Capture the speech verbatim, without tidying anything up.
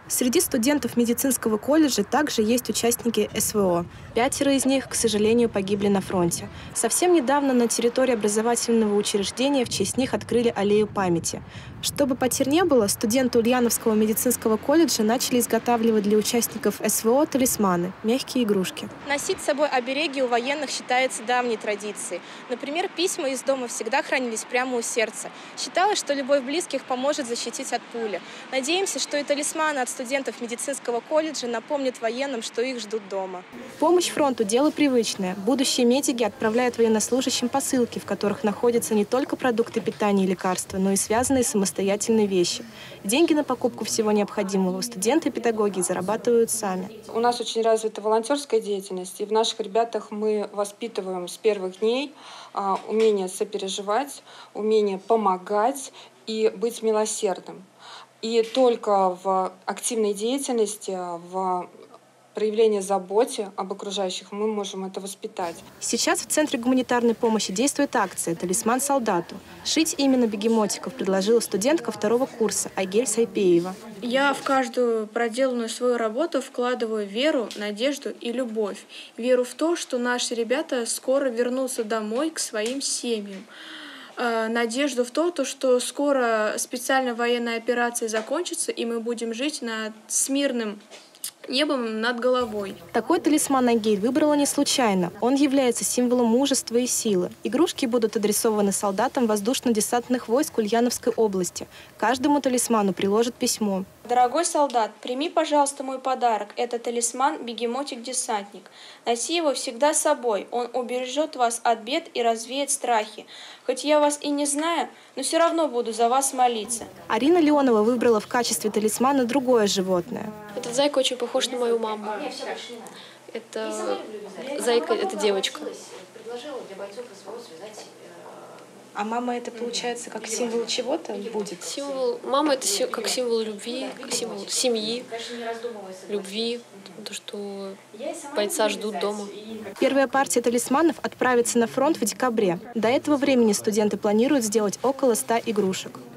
Среди студентов медицинского колледжа также есть участники эс вэ о. Пятеро из них, к сожалению, погибли на фронте. Совсем недавно на территории образовательного учреждения в честь них открыли аллею памяти. Чтобы потерь не было, студенты Ульяновского медицинского колледжа начали изготавливать для участников эс вэ о талисманы – мягкие игрушки. Носить с собой обереги у военных считается давней традицией. Например, письма из дома всегда хранились прямо у сердца. Считалось, что любовь близких поможет защитить от пули. Надеемся, что и талисманы от студентов медицинского колледжа напомнят военным, что их ждут дома. Помощь фронту – дело привычное. Будущие медики отправляют военнослужащим посылки, в которых находятся не только продукты питания и лекарства, но и связанные самостоятельные вещи. Деньги на покупку всего необходимого студенты и педагоги зарабатывают сами. У нас очень развита волонтерская деятельность, и в наших ребятах мы воспитываем с первых дней а, умение сопереживать, умение помогать и быть милосердным. И только в активной деятельности, в проявлении заботы об окружающих мы можем это воспитать. Сейчас в Центре гуманитарной помощи действует акция «Талисман солдату». Шить именно бегемотиков предложила студентка второго курса Айгель Сайпеева. Я в каждую проделанную свою работу вкладываю веру, надежду и любовь. Веру в то, что наши ребята скоро вернутся домой к своим семьям. Надежду в то, что скоро специальная военная операция закончится, и мы будем жить над с мирным небом над головой. Такой талисман Айгель выбрала не случайно. Он является символом мужества и силы. Игрушки будут адресованы солдатам воздушно-десантных войск Ульяновской области. Каждому талисману приложат письмо. Дорогой солдат, прими, пожалуйста, мой подарок. Это талисман «Бегемотик-десантник». Носи его всегда с собой. Он убережет вас от бед и развеет страхи. Хоть я вас и не знаю, но все равно буду за вас молиться. Арина Леонова выбрала в качестве талисмана другое животное. Этот зайка очень похож на мою маму. Это зайка, это девочка. А мама это, получается, как символ чего-то будет? Символ, мама это си, как символ любви, как символ семьи, любви, то, что бойца ждут дома. Первая партия талисманов отправится на фронт в декабре. До этого времени студенты планируют сделать около ста игрушек.